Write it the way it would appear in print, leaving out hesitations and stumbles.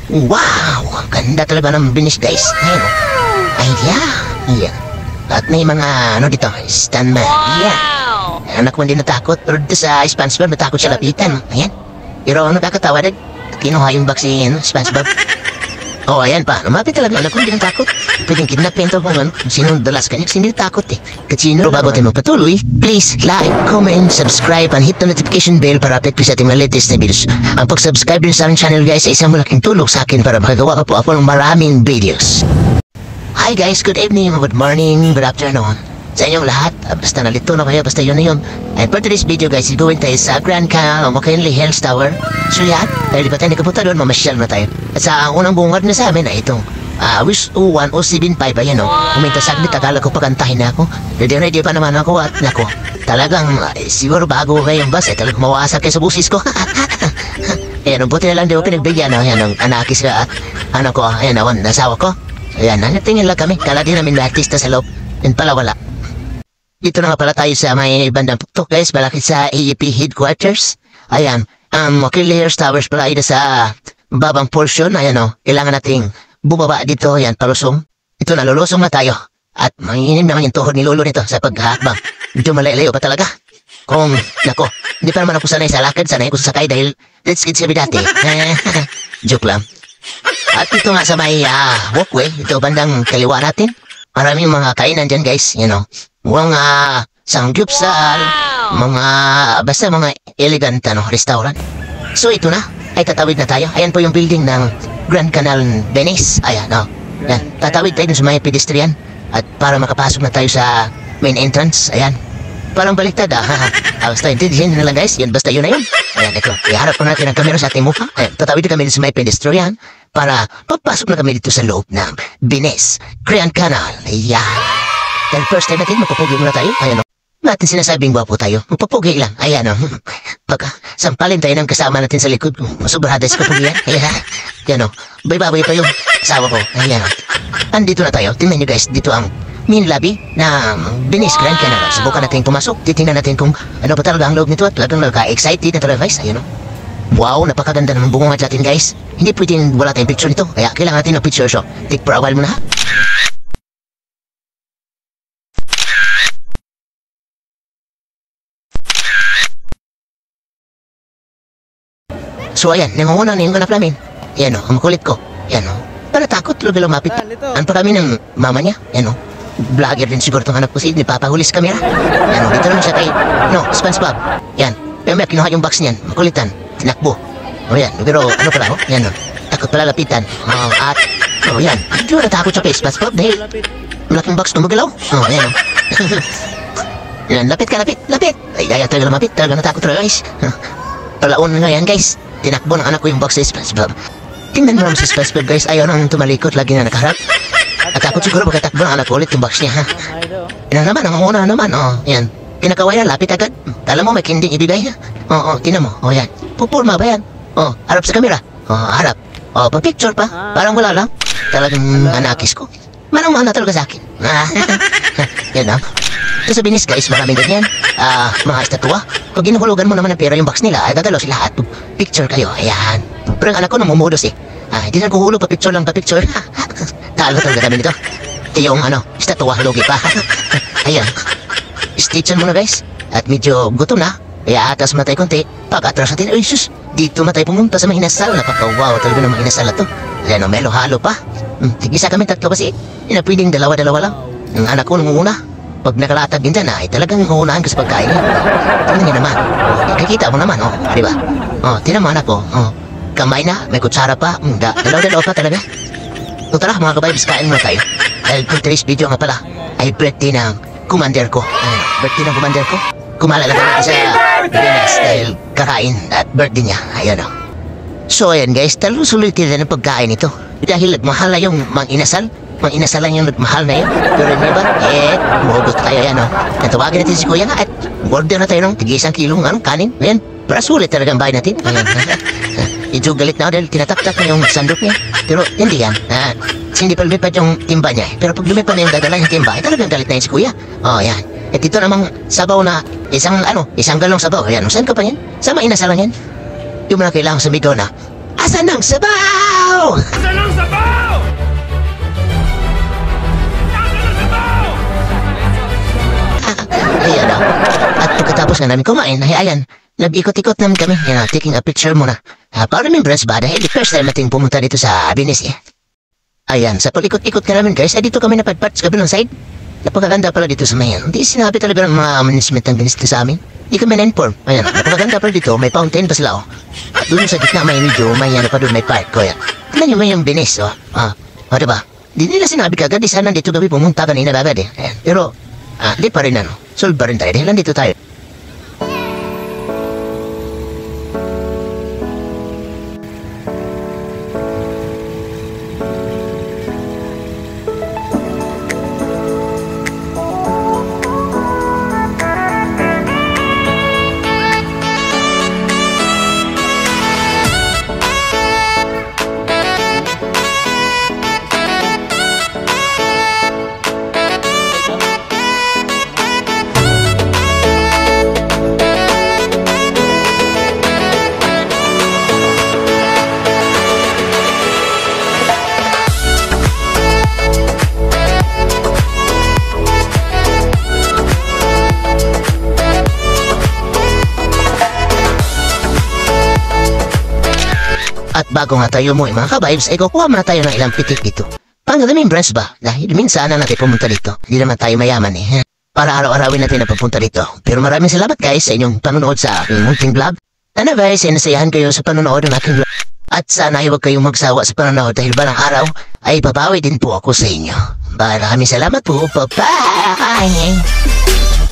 Wow! Ang ganda talaga ng binis guys. Ayan o. Ay, yeah. At may mga ano dito, standman. Yeah. Anak ko hindi natakot. Pero dito sa SpongeBob, natakot siya lapitan. Ayan. Pero nakakatawa din. Kinuha yung box si SpongeBob. Oh, ayan pa. Lumapit talaga. Anak ko hindi natakot. Pwedeng kidnapin ito kung ano. Sinong dalas kanya. Kasi hindi natakot eh. Kasi pero bago tayo magpatuloy, please like, comment, subscribe, and hit the notification bell para update ko sa ating mga latest na videos. Ang pag-subscribe din sa aming channel guys ay isang malaking tulong sa akin para makagawa ko po ako ng maraming videos. Hi guys, good evening, good morning, good afternoon sa inyong lahat. Basta nalito na kayo, basta yun na yun. And for today's video guys, gawin tayo sa Grand Canal o McKinley Hills Tower. So yan, dahil di ba tayo nakapunta doon, mamasyal na tayo. At sa unang bungad na sa amin ay itong Wish 01075, ayan o. Kuminta saglit, akala ko pagantahin na ako. Ready pa naman ako at nako. Talagang siguro bago kayong bus, talagang mawasak kayo sa busis ko. Ayan, buti na lang di ko pinagbigyan. Ayan, ang anakis ka, ano ko, ayan, nasawa ko. Ayan, natingin lang kami. Kala din namin may artista sa loob. Yan pala wala. Dito na nga pala tayo sa may bandang puktok guys. Malaki sa AEP headquarters. Ayan. McKinley Hills Towers pala ito sa babang portion. Ayan o. Kailangan nating bumaba dito. Ayan, palusong. Ito na, lulusong na tayo. At manginim naman yung tuhod ni Lolo nito sa paghakbang. Medyo malayo pa talaga. Kung, nako, hindi pa naman ako sanay sa lakad. Sanay ako sa sakay dahil let's get sabi dati. Joke lang. At ito nga sa may walkway, ito bandang kaliwa natin. Maraming mga kainan dyan guys, you know. Mga sangyupsal, basta mga elegant restaurant. So ito na, ay tatawid na tayo. Ayan po yung building ng Grand Canal Venice. Ayan, yan, tatawid tayo sa mga pedestrian. At para makapasok na tayo sa main entrance, ayan. Parang baliktad basta intindihin na lang guys, yun basta yun na yun. Ayan, ito, iharap ko natin ang kamera sa ating mukha. Ayan, tatawid na kami sa may pedestrian para papasok na kami dito sa loob ng Venice Grand Canal. Ayan. Dahil first time natin, mapapugi muna tayo. Ayan o. Natin sinasabing gwapo tayo. Mapapugi lang. Ayan o. Pagka sampalin tayo ng kasama natin sa likod. Masubrada sa kapugian. Ayan o. Bay-babay pa yung asawa ko. Ayan o. Andito na tayo. Tingnan nyo guys. Dito ang main lobby ng Venice Grand Canal. Subukan natin pumasok. Titingnan natin kung ano pa talaga ang loob nito. At talagang nagka-excited na talaga guys. Ayan o. Wow, napakaganda ng bunga natin guys. Hindi pwedeng wala tayong picture nito. Kaya kailangan natin ng picture show. Take for a while muna ha. So ayan, nangunguna na yung ganap namin. Ayan o, ang makulit ko. Ayan o, para takot talaga lumapit. Ano pa kami ng mama niya? Ayan o, vlogger din siguro itong hanap ko si papahulis kamera. Ayan o, dito naman siya kay, SpongeBob. Ayan, pero may kinuha yung box niyan, makulitan, tinakbo. O yan, pero ano pala o, ayan o, takot pala lapitan. At, ayan, hindi mo natakot siya kay SpongeBob dahil malaking box na magalaw. Ayan o. Ayan, lapit ka, lapit. Ay, ayaw talaga lumapit, talaga natakot talaga guys. Palaon nga yan guys. Tinakbo ng anak ko yung box sa SpongeBob. Tingnan mo naman si SpongeBob guys. Ayaw nang tumalikot. Lagi na nakaharap. At takot siguro pagkatakbo ng anak ko ulit yung box niya ha. Yan naman. Ang una naman. Yan. Pinakawaya. Lapit agad. Tala mo may kinding ibigay ha. Tingnan mo. Yan. Pupulma ba yan? Harap sa kamera. Harap. Pa-picture pa. Parang wala lang. Talagang anakis ko. Manang-mana talaga sa akin. Yan ha. So sa Venice guys, maraming ganyan. Mga estatwa. Pag ginuhulugan mo naman ng pera yung box nila, ay gagalaw sila at picture kayo. Ayan. Pero ang anak ko namumudos eh. Hindi na kuhulog, pa-picture lang, pa-picture. Talo talaga kami nito. Ito yung estatwa, logi pa. Ayan. Stitchan muna guys. At medyo gutom na. Kaya atas muna tayo konti. Pag-atras natin, ay sus, dito na tayo pumunta sa mahinasal. Napaka-wow talaga ng mahinasal na to. Ayan o, may halo pa. Tig-isa kami tatlo kasi. Hindi na pwedeng dalawa-dalawa lang. Ang anak ko namumuna. Pag nakalatag din dyan ay talagang uunahan ka sa pagkain niya. Tingnan niya naman. Nakikita mo naman, diba? Tingnan mo anak ko. Kamay na, may kutsara pa. Dalaw-dalaw pa talaga. Tara mga kabayabs, kain muna tayo. Dahil for today's video nga pala, ay birthday ng commander ko. Birthday ng commander ko. Kumalala kami sa Venice dahil kakain at birthday niya. Ayan o. So ayan guys, talagang sulitin na ng pagkain ito. Dahil mahal na yung mang-inasal. Mang-inasal lang yung mahal na yun. Pero hindi ba? Mahugot tayo yan Natawagin natin si kuya nga at order na tayo ng tig-1 kilong kanin. Ayan, para sulit talaga ang bahay natin. Medyo galit na dahil tinatak-tak na yung sandok niya. Pero hindi yan. Hindi pa lumipad yung timba niya. Pero pag lumipad na yung dadala yung timba, talagang galit na yun si kuya. Yan. At ito namang sabaw na isang galong sabaw. Ayan, saan ka pa yan? Sa mang-inasal lang yan. Yung mga kailangan sumigaw na, asan ang sabaw? Pagkatapos na namin kumain, ay ayan, nag-ikot-ikot naman kami. Yan, taking a picture muna. Para remembrance ba? Dahil the first time natin pumunta dito sa Venice. Ayan, sa palikot-ikot ka namin guys, ay dito kami napadpat sa kabilang side. Napakaganda pala dito sa mayan. Hindi sinabi talaga ng mga management ng Venice sa amin. Hindi kami na-inform. Ayan, napakaganda pala dito, may fountain pa sila At doon sa gitna may medyo, may ano pa doon, may park ko yan. Tignan nyo may yung Venice diba? Di nila sinabi kagad, di sana dito gabi pumunta kanina agad Ayan, pero, di pa rin solve pa rin tayo, dahil nandito tayo. At bago nga tayo mo mga ka-vibes, ay kukuha muna tayo ng ilang pitik dito. Pang remembrance ba? Dahil minsan na natin pumunta dito. Hindi naman tayo mayaman Para araw-arawin natin na papunta dito. Pero maraming salamat guys sa inyong panonood sa aking munting vlog. Sana guys, nasayahan kayo sa panonood ng aking vlog. At sana ay huwag kayong magsawa sa panonood dahil balang araw ay babawi din po ako sa inyo. Maraming salamat po. Bye-bye!